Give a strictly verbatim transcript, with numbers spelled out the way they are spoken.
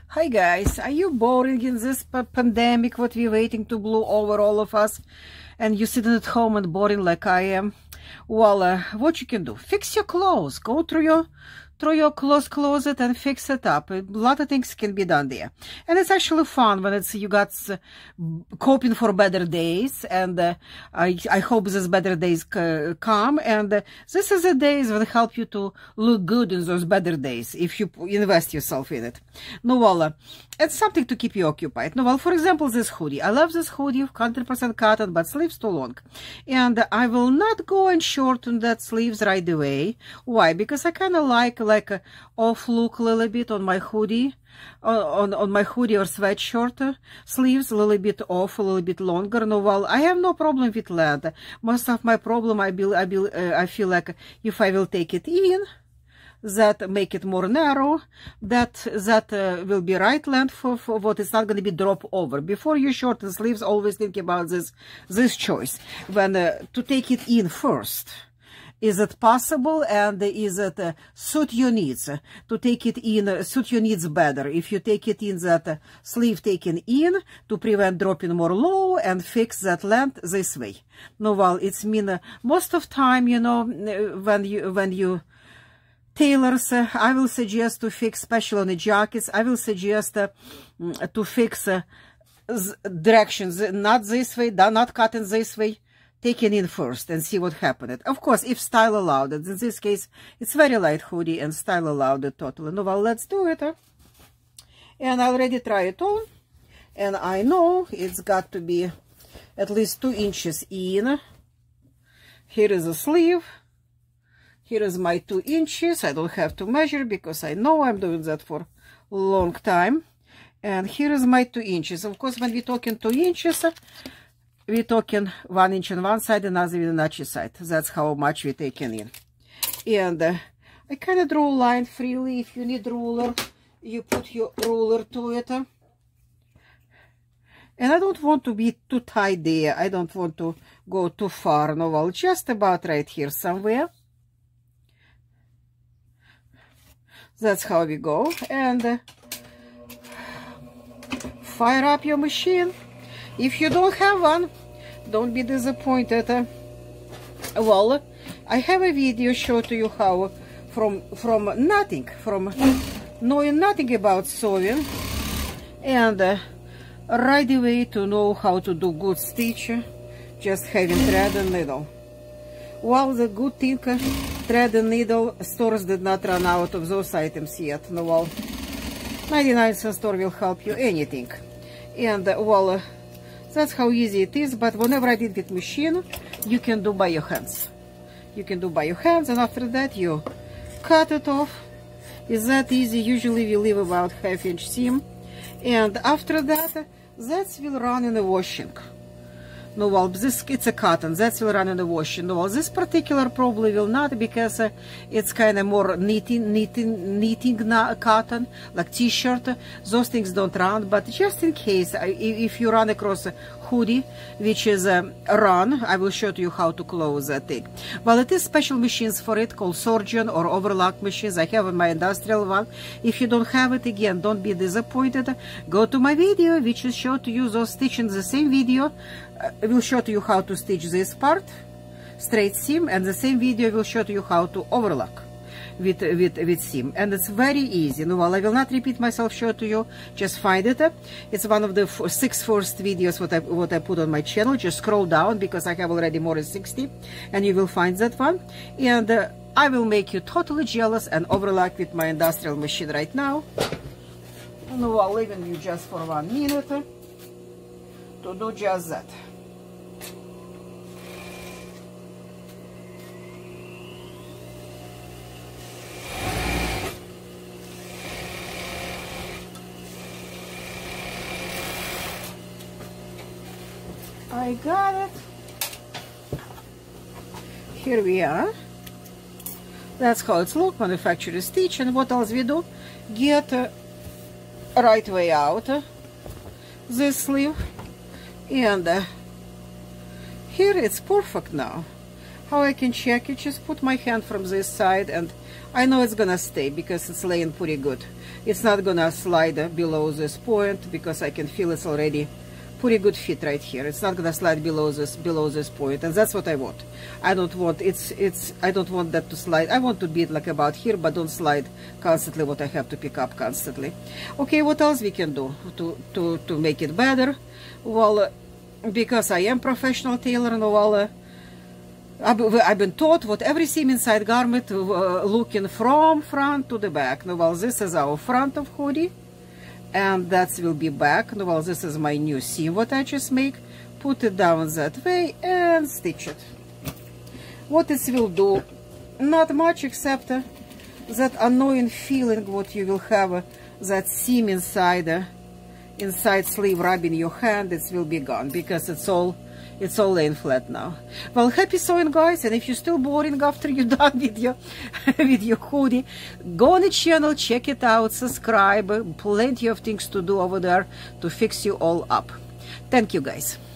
Hi guys, are you boring in this p pandemic, what we're waiting to blow over all of us, and you sitting at home and boring like I am? Well, uh, what you can do, fix your clothes, go through your through your clothes closet and fix it up. A lot of things can be done there, and it's actually fun when it's you got uh, coping for better days, and uh, I, I hope these better days uh, come, and uh, this is the days that help you to look good in those better days if you invest yourself in it. No, well, uh, it's something to keep you occupied. No, well, for example, this hoodie. I love this hoodie, one hundred percent cotton, but sleeves too long, and I will not go and shorten that sleeves right away. Why? Because I kind of like like a off look a little bit on my hoodie, on on my hoodie or sweatshirt uh, sleeves a little bit off, a little bit longer. No, well, I have no problem with length. Most of my problem, I be, I be, uh, I feel like if I will take it in, that make it more narrow, that that uh, will be right length for, for what it's not going to be drop over. Before you shorten sleeves, always think about this this choice when uh, to take it in first. Is it possible, and is it uh, suit your needs? To take it in uh, suit your needs better if you take it in that uh, sleeve taken in to prevent dropping more low and fix that length this way. No, well, it's mean uh, most of time, you know, when you when you tailors, uh, I will suggest to fix, especially on the jackets, I will suggest uh, to fix uh, directions, not this way, not cutting this way, taking in first and see what happened. Of course, if style allowed it. In this case, it's very light hoodie and style allowed it totally. No, well, let's do it. Huh? And I already tried it on, and I know it's got to be at least two inches in. Here is a sleeve. Here is my two inches. I don't have to measure because I know I'm doing that for a long time. And here is my two inches. Of course, when we're talking two inches, we're talking one inch on one side, another on the other side. That's how much we're taking in. And uh, I kind of draw a line freely. If you need ruler, you put your ruler to it. And I don't want to be too tight there. I don't want to go too far. No, well, just about right here somewhere. That's how we go. And uh, fire up your machine. If you don't have one, don't be disappointed. Uh, well, I have a video show to you how from from nothing, from knowing nothing about sewing, and uh, right away to know how to do good stitch, just having thread and needle. Well, the good thing, uh, thread and needle stores did not run out of those items yet. No, well, ninety-nine cent store will help you anything. And uh, well, uh, that's how easy it is. But whenever I did with machine, you can do by your hands. You can do by your hands, and after that you cut it off. It's that easy. Usually we leave about half inch seam, and after that, that will run in the washing. No, well, this it's a cotton, that will run in the washing. No, well, this particular probably will not, because uh, it's kind of more knitting, knitting, knitting cotton, like t-shirt. Those things don't run, but just in case, if you run across a hoodie, which is a run, I will show you how to close that thing. Well, it is special machines for it, called Surgeon or overlock machines. I have my industrial one. If you don't have it, again, don't be disappointed. Go to my video, which is show to you those stitching the same video. I will show to you how to stitch this part, straight seam, and the same video will show to you how to overlock with with with seam, and it's very easy. No, well, I will not repeat myself, show to you, just find it. It's one of the six first videos what I what I put on my channel. Just scroll down, because I have already more than sixty, and you will find that one. And uh, I will make you totally jealous and overlock with my industrial machine right now. No, I'll leave you just for one minute to do just that. I got it. Here we are. That's how it's look, manufacturer stitch. And what else we do? Get uh, right way out uh, this sleeve, and uh, here it's perfect now. How I can check it? Just put my hand from this side, and I know it's gonna stay because it's laying pretty good. It's not gonna slide below this point because I can feel it's already pretty good fit right here. It's not gonna slide below this below this point, and that's what I want. I don't want it's it's I don't want that to slide. I want to be like about here, but don't slide constantly what I have to pick up constantly. Okay, what else we can do to to to make it better? Well, because I am professional tailor, and well, uh, I've, I've been taught what every seam inside garment uh, looking from front to the back. Now, well, this is our front of hoodie, and that will be back. Now, well, this is my new seam what I just make. Put it down that way and stitch it. What this will do, not much, except uh, that annoying feeling what you will have, uh, that seam inside uh, inside sleeve rubbing your hand, it will be gone because it's all it's all laying flat now. Well, happy sewing, guys, and if you're still boring after you're done with your with your hoodie, go on the channel, check it out, subscribe. Plenty of things to do over there to fix you all up. Thank you, guys.